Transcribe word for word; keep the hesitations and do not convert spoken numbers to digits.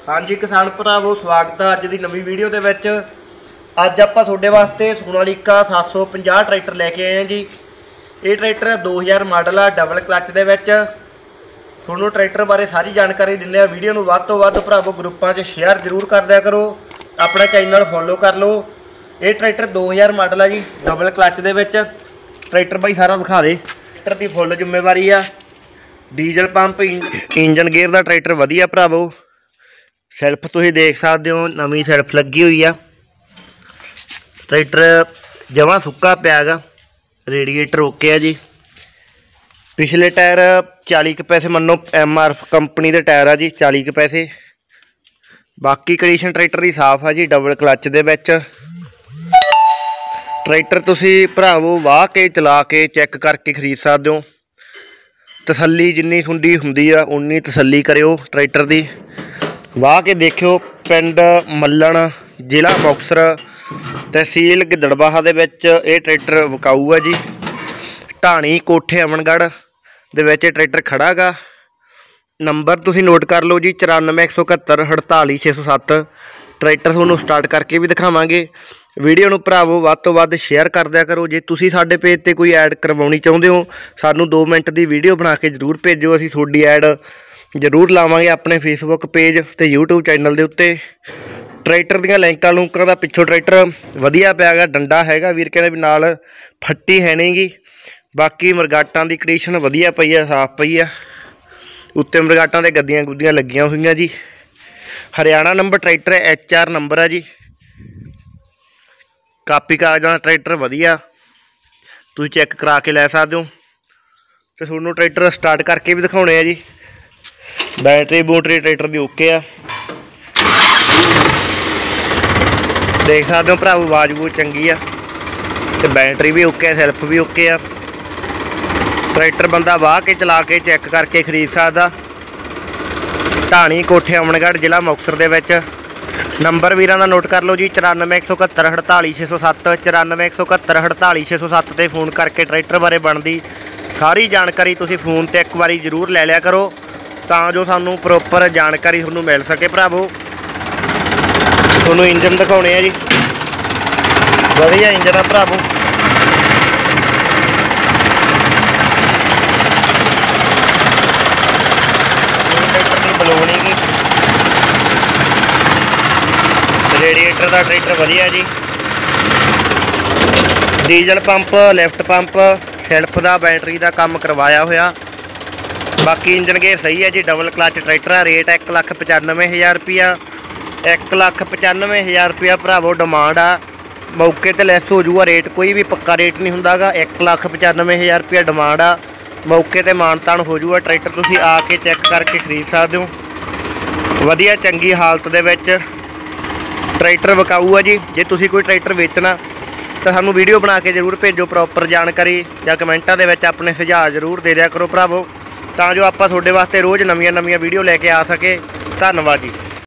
हाँ जी किसान भरावो, स्वागत है अज की नवी वीडियो के विच। अज आप तुहाडे वास्ते सोनालिका सात सौ पचास ट्रैक्टर लैके आए हैं जी। ये ट्रैक्टर दो हज़ार मॉडल आ, डबल क्लच दे विच। तुहानूं ट्रैक्टर बारे सारी जानकारी दिंदे आ। वीडियो नूं वध तों वध भरावो ग्रुपां 'च शेयर जरूर कर दिया करो, अपना चैनल फॉलो कर लो। ये ट्रैक्टर दो हज़ार मॉडल आ जी, डबल क्लच दे विच। ट्रैक्टर भाई सारा विखा दे। ट्रैक्टर की फुल जिम्मेवारी आ। डीजल पंप इंजन गेयर का ट्रैक्टर वधिया भरावो। सैल्फ तुसीं देख सकते हो, नवीं सैल्फ लगी हुई आ। ट्रैक्टर जमा सुक्का पिया गा, रेडिएटर ओके है जी। पिछले टायर चाली क पैसे मनो एम आर एफ कंपनी के टायर आ जी, चाली क पैसे। बाकी कंडीशन ट्रैक्टर की साफ है जी, डबल क्लच दे विच। ट्रैक्टर तुसीं भरावो वाह के चला के चैक करके खरीद सकते हो। तसल्ली जिन्नी तुहाडी हुंदी आ उन्नी तसल्ली करियो ट्रैक्टर की। वाह के देखियो। पिंड मल्लण, जिला मुक्तसर, तहसील गिद्दड़बाहा दे विच ये ट्रैक्टर विकाऊ है जी। ढाणी कोठे अमनगढ़ दे विच ट्रैक्टर खड़ा गा। नंबर तुसीं नोट कर लो जी, चौरानवे एक सौ इकहत्तर अड़ताली छे सौ सत्त। ट्रैक्टर तुहानूं स्टार्ट करके भी दिखावांगे। वीडियो नूं भरावो वध तों वध शेयर कर दिया करो। जे तुसीं साडे पेज ते कोई ऐड करवाउणी चाहुंदे हो, सानूं दो मिनट की वीडियो बना के जरूर भेजो। असीं तुहाडी ऐड जरूर लावांगे अपने फेसबुक पेज ते यूट्यूब चैनल के उत्ते। ट्रैक्टर दीयां लिंकां लुंकां दा पिछों ट्रैक्टर वधिया पिया गा, डंडा हैगा वीर कहने भी नाल, फट्टी है नहीं गी। बाकी मरगाटां दी कंडीशन वधिया पई है, साफ पई है। उत्ते मरगाटां ते गद्दियां गुद्दियां लगियां हुईयां जी। हरियाणा नंबर ट्रैक्टर है, एच आर नंबर है जी। कापी कागजां ट्रैक्टर वधिया, तुसीं चैक करा के लै सकदे हो। ते तुहानूं ट्रैक्टर स्टार्ट करके भी दिखाउणे आ जी। बैटरी बूटरी ट्रैक्टर की ओके आ, देख सकते हो भरावो। आवाज़ बूज चंगी आ ते बैटरी भी ओके है, सैल्फ भी ओके आ। ट्रैक्टर बंदा वाह के चला के चैक करके खरीद सकदा। ढाणी कोठे अमनगढ़ जिला मुक्तसर दे विच। नंबर वीरां दा नोट कर लो जी, चौरानवे एक सौ इकहत्तर अड़ताली छे सौ सत्त। चौरानवे एक सौ इकहत्तर अड़ताली छे सौ सत्त ते फोन करके ट्रैक्टर बारे बनदी सारी जानकारी तुसीं फोन ते एक बारी जरूर ले लिया करो, तां जो सानूं प्रॉपर जानकारी तुहानूं मिल सके भरावो। तुहानूं इंजन दिखाउणे आ जी, वधिया इंजन आ भरावो। ट्रैक्टर की बलोनी की रेडिएटर का ट्रैक्टर वधिया जी। Diesel pump, lift pump, self का, बैटरी का काम करवाया होया। बाकी इंजन गेयर सही है जी। डबल क्लच ट्रैक्टर है। रेट एक लख पचानवे हज़ार रुपया, एक लख पचानवे हज़ार रुपया भरावो डिमांड आ। मौके ते लैस हो जूगा रेट, कोई भी पक्का रेट नहीं हुंदा गा। एक लख पचानवे हज़ार रुपया डिमांड आ, मौके ते मानतान हो जूगा। ट्रैक्टर तुसीं आके चैक करके खरीद सकदे हो। वधिया चंगी हालत दे विच ट्रैक्टर विकाऊ है जी। जे तुसीं कोई ट्रैक्टर वेचना तो सानूं वीडियो बना के जरूर भेजो, प्रॉपर जानकारी या कमेंटां दे विच अपने सुझाव जरूर दे दिया करो भरावो, तां जो आपां तुहाडे वास्ते रोज़ नवीं नवीं वीडियो लैके आ सके। धन्नवाद जी।